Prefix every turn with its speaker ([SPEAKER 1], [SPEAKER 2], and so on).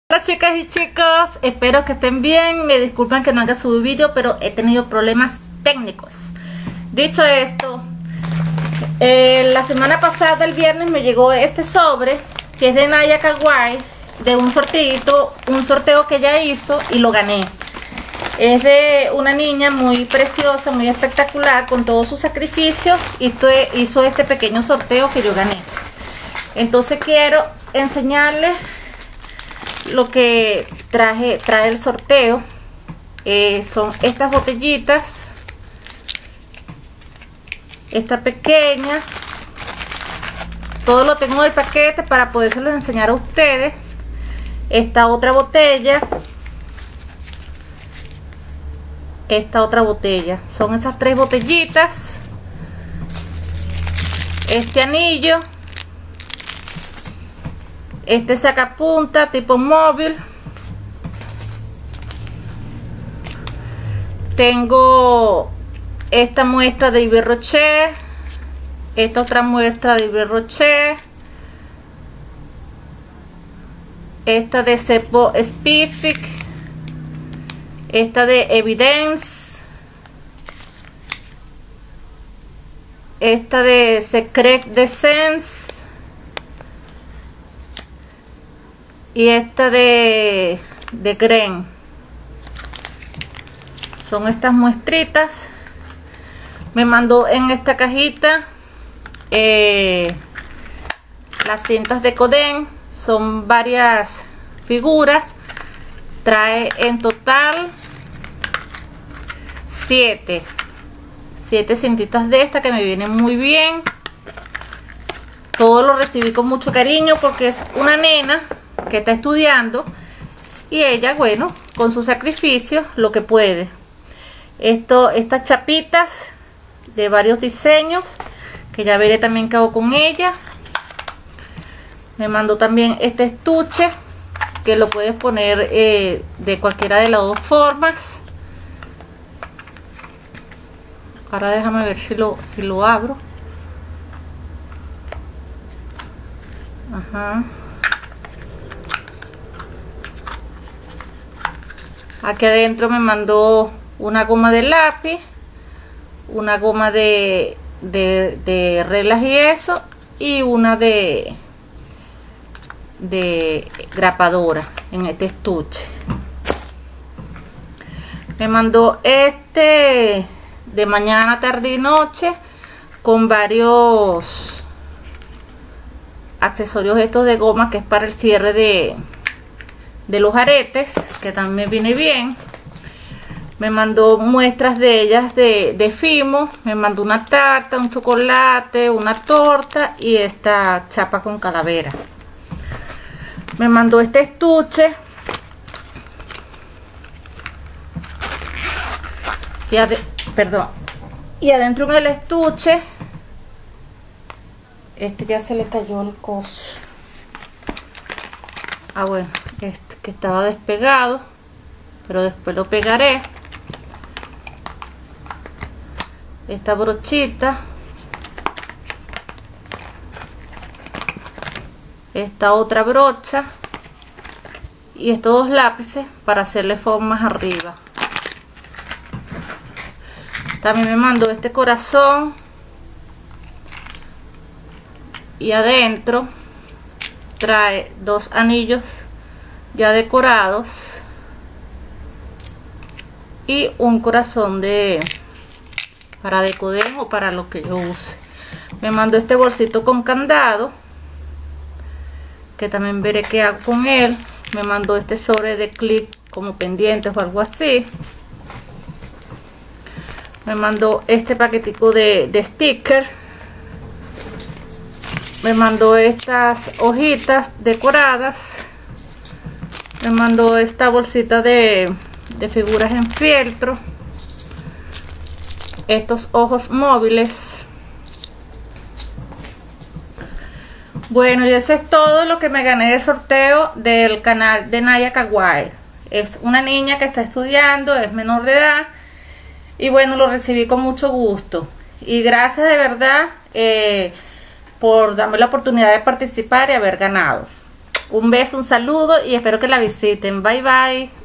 [SPEAKER 1] Hola chicas y chicos, espero que estén bien. Me disculpan que no haya subido vídeo, pero he tenido problemas técnicos. Dicho esto, la semana pasada, el viernes, me llegó este sobre que es de Naya Kawaii, de un sorteo que ella hizo y lo gané. Es de una niña muy preciosa, muy espectacular, con todo su sacrificio, y hizo este pequeño sorteo que yo gané. Entonces quiero enseñarles lo que trae el sorteo. Son estas botellitas, esta pequeña, todo lo tengo en el paquete para podérselos enseñar a ustedes. Esta otra botella, esta otra botella, son esas tres botellitas, este anillo, este sacapunta tipo móvil, tengo esta muestra de Yves Rocher, esta otra muestra de Yves Rocher, esta de Cepo Spific, esta de Evidence, esta de Secret de Sense y esta de Gren. Son estas muestritas. Me mandó en esta cajita las cintas de Coden. Son varias figuras. Trae en total 7 cintitas de esta que me vienen muy bien. Todo lo recibí con mucho cariño porque es una nena que está estudiando y ella, bueno, con su sacrificio lo que puede. Estas chapitas de varios diseños que ya veré también qué hago con ella. Me mandó también este estuche que lo puedes poner de cualquiera de las dos formas. Ahora déjame ver si lo abro. Ajá. Aquí adentro me mandó una goma de lápiz, una goma de reglas y eso, y una de grapadora en este estuche. Me mandó este de mañana, tarde y noche, con varios accesorios estos de goma, que es para el cierre de los aretes, que también viene bien. Me mandó muestras de ellas de Fimo. Me mandó una tarta, un chocolate, una torta y esta chapa con calavera. Me mandó este estuche y adentro en el estuche, este ya se le cayó el coso. Bueno, este que estaba despegado, pero después lo pegaré. Esta brochita, esta otra brocha y estos dos lápices para hacerle formas arriba. También me mandó este corazón y adentro trae dos anillos ya decorados y un corazón para decorar o para lo que yo use. Me mandó este bolsito con candado que también veré qué hago con él. Me mandó este sobre de clip como pendientes o algo así. Me mandó este paquetico de sticker. Me mandó estas hojitas decoradas. Me mandó esta bolsita de figuras en fieltro. Estos ojos móviles. Bueno, y eso es todo lo que me gané de sorteo del canal de Naya Kawaii. Es una niña que está estudiando, es menor de edad, y bueno, lo recibí con mucho gusto. Y gracias de verdad por darme la oportunidad de participar y haber ganado. Un beso, un saludo y espero que la visiten. Bye bye.